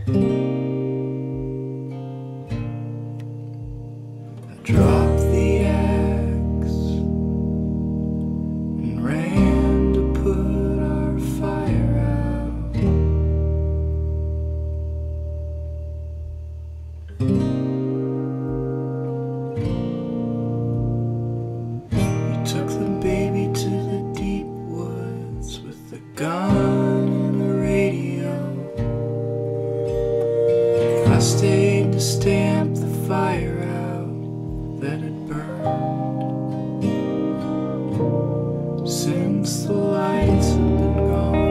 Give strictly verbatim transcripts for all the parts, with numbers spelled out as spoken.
Dropped the axe and ran to put our fire out. We took the baby to the deep woods with the gun and the radio. I stayed to stamp the fire out that had burned since the lights have been gone.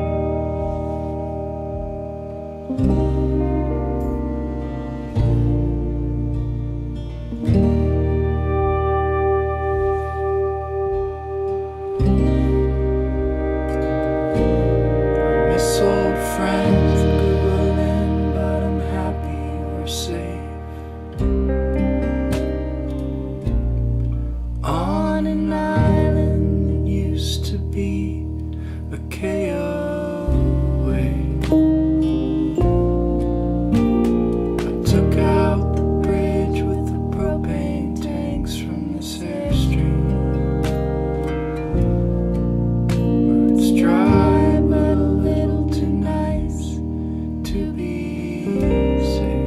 I miss old friends googling, but I'm happy we're safe on an island that used to be a K O away. I took out the bridge with the propane tanks from this airstream, where it's dry but a little too nice to be safe.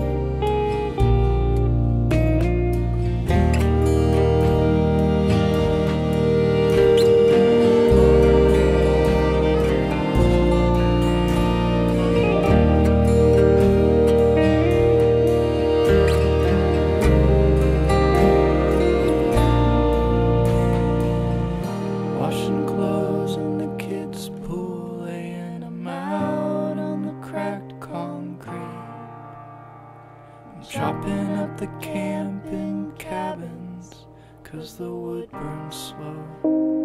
Washing clothes in the kids' pool, laying them out on the cracked concrete. I'm chopping up the camping cabins, 'cause the wood burns slow.